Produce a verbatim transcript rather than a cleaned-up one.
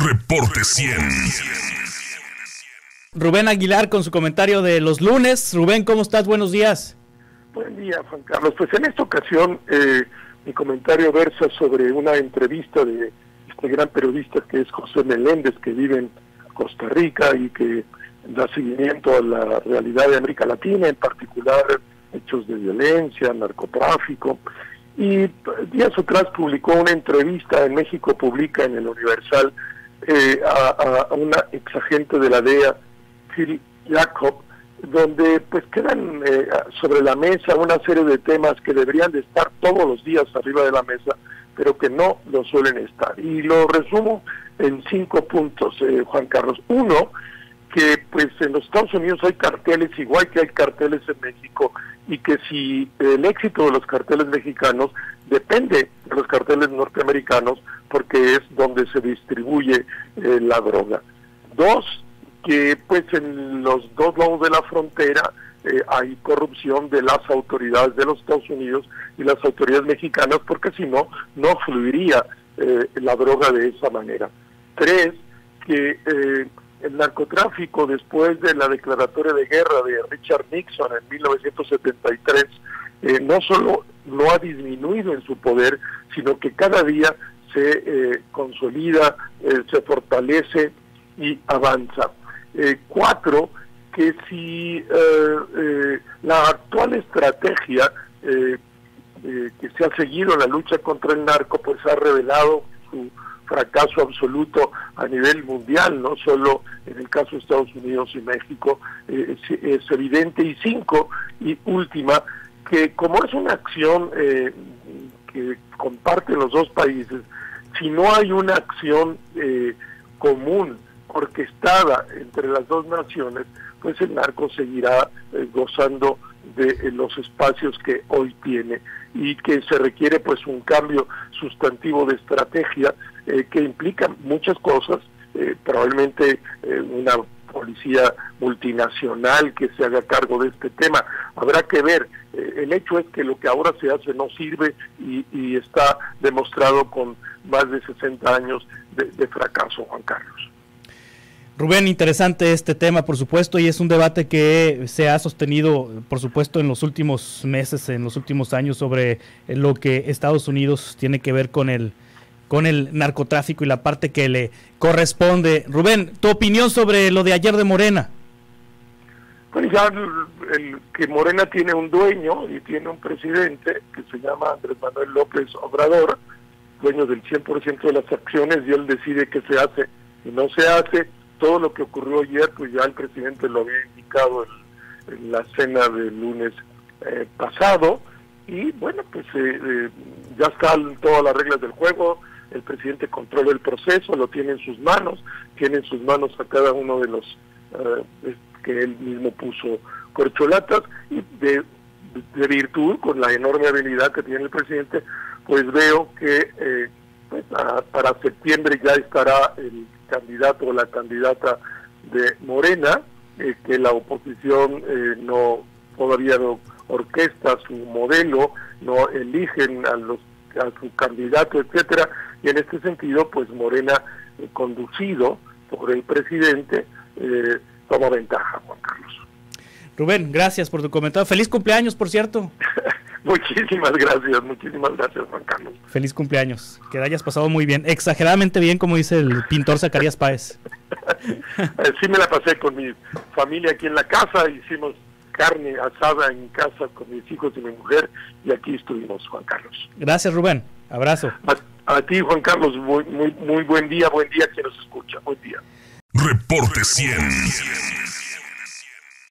Reporte cien. Rubén Aguilar con su comentario de los lunes. Rubén, ¿cómo estás? Buenos días. Buen día, Juan Carlos. Pues en esta ocasión eh, mi comentario versa sobre una entrevista de este gran periodista que es José Meléndez, que vive en Costa Rica y que da seguimiento a la realidad de América Latina, en particular hechos de violencia, narcotráfico. Y días atrás publicó una entrevista en México, publica en el Universal, eh, a, a una exagente de la D E A, Phil Jacob, donde pues quedan eh, sobre la mesa una serie de temas que deberían de estar todos los días arriba de la mesa, pero que no lo suelen estar. Y lo resumo en cinco puntos, eh, Juan Carlos. Uno, que pues en los Estados Unidos hay carteles igual que hay carteles en México, y que si el éxito de los carteles mexicanos depende de los carteles norteamericanos, porque es donde se distribuye eh, la droga. Dos, que pues en los dos lados de la frontera eh, hay corrupción de las autoridades de los Estados Unidos y las autoridades mexicanas, porque si no, no fluiría eh, la droga de esa manera. Tres, que eh, el narcotráfico, después de la declaratoria de guerra de Richard Nixon en mil novecientos setenta y tres, eh, no solo no ha disminuido en su poder, sino que cada día se eh, consolida, eh, se fortalece y avanza. Eh, cuatro, que si eh, eh, la actual estrategia eh, eh, que se ha seguido en la lucha contra el narco, pues ha revelado su fracaso absoluto a nivel mundial, no solo en el caso de Estados Unidos y México, eh, es, es evidente. Y cinco, y última, que como es una acción eh, que comparten los dos países, si no hay una acción eh, común, orquestada entre las dos naciones, pues el narco seguirá eh, gozando de eh, los espacios que hoy tiene, y que se requiere pues un cambio sustantivo de estrategia eh, que implica muchas cosas, eh, probablemente eh, una policía multinacional que se haga cargo de este tema. Habrá que ver, eh, el hecho es que lo que ahora se hace no sirve y, y está demostrado con más de sesenta años de, de fracaso, Juan Carlos. Rubén, interesante este tema, por supuesto, y es un debate que se ha sostenido, por supuesto, en los últimos meses, en los últimos años, sobre lo que Estados Unidos tiene que ver con el, con el narcotráfico y la parte que le corresponde. Rubén, tu opinión sobre lo de ayer de Morena. Pues ya el, el, que Morena tiene un dueño y tiene un presidente que se llama Andrés Manuel López Obrador, dueño del cien por ciento de las acciones, y él decide qué se hace y no se hace. Todo lo que ocurrió ayer, pues ya el presidente lo había indicado en, en la cena del lunes eh, pasado, y bueno, pues eh, eh, ya están todas las reglas del juego. El presidente controla el proceso, lo tiene en sus manos, tiene en sus manos a cada uno de los eh, que él mismo puso corcholatas, y de, de virtud, con la enorme habilidad que tiene el presidente, pues veo que eh, pues, a, para septiembre ya estará el candidato o la candidata de Morena, eh, que la oposición eh, no todavía no orquesta su modelo, no eligen a los a su candidato, etcétera, y en este sentido pues Morena, eh, conducido por el presidente, eh, toma ventaja, Juan Carlos. Rubén, gracias por tu comentario. Feliz cumpleaños, por cierto. Muchísimas gracias, muchísimas gracias, Juan Carlos. Feliz cumpleaños, que hayas pasado muy bien, exageradamente bien, como dice el pintor Zacarías Páez. Sí, me la pasé con mi familia aquí en la casa, hicimos carne asada en casa con mis hijos y mi mujer, y aquí estuvimos, Juan Carlos. Gracias, Rubén, abrazo. A, a ti, Juan Carlos, muy, muy, muy buen día, buen día quien nos escucha, buen día. Reporte cien.